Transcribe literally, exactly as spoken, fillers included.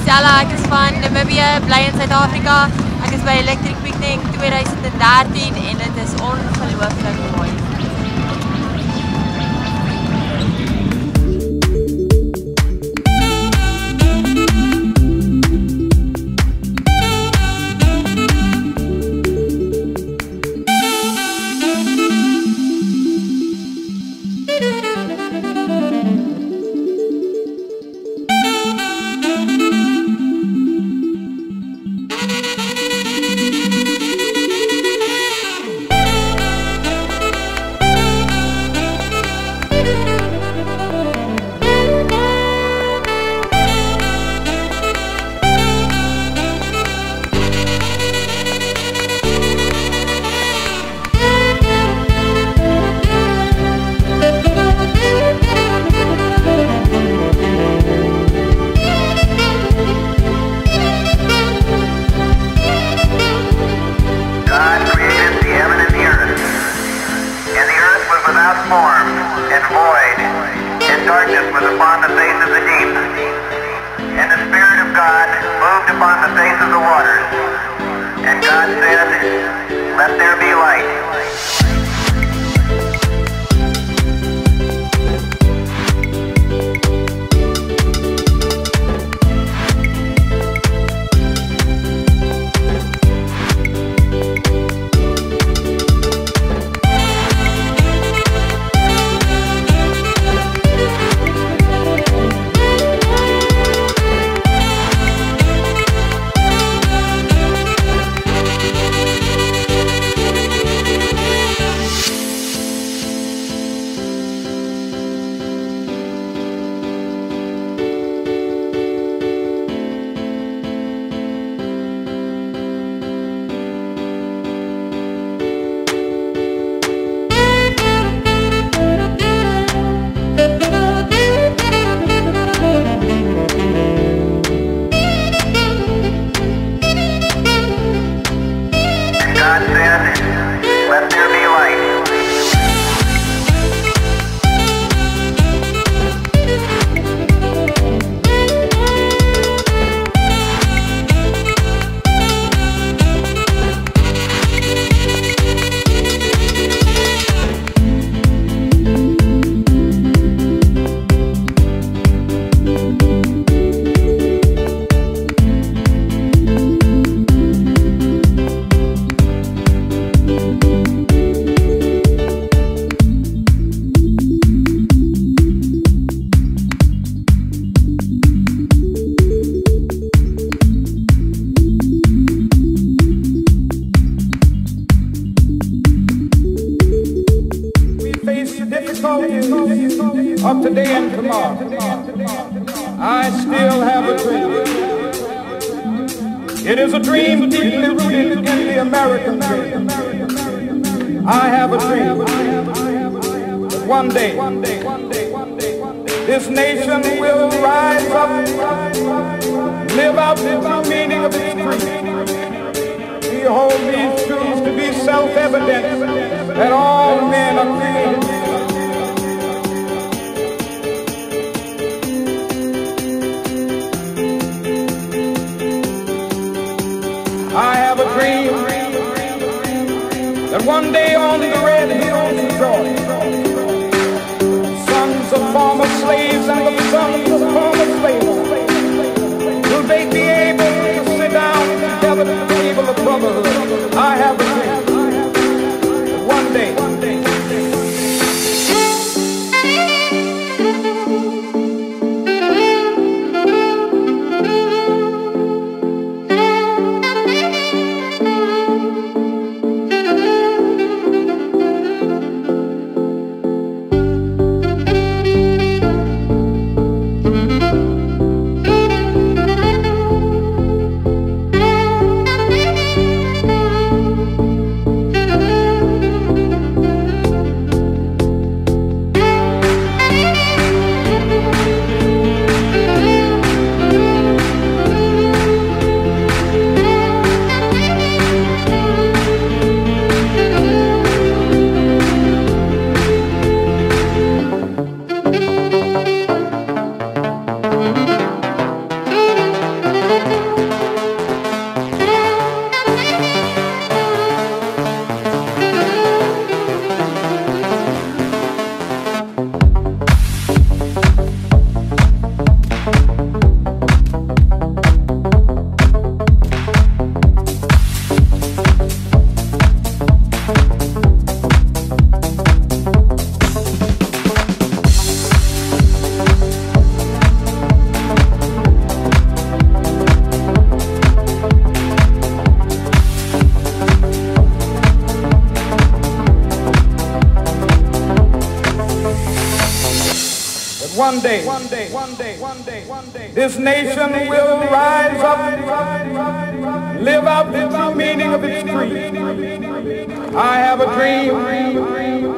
Spezial, ek is van Namibië, bly in Suid-Afrika. Ek is by Electric Picnic twintig dertien en dit is ongelooflik mooi. Of today and tomorrow, I still have a dream. It is a dream deeply rooted in the American dream. I have a dream that one day this nation will rise up, live out the true meaning of its creed. We hold these truths to be self-evident that all men are created. I have a dream that one day on the red hills of Georgia, sons of former slaves and the sons of former slaves, will they be able to sit down together at the table of brotherhood? I have a dream that one day, one day, One day, one day, one day, one day, one day, this nation will rise up, live out the true meaning of its creed. I have a dream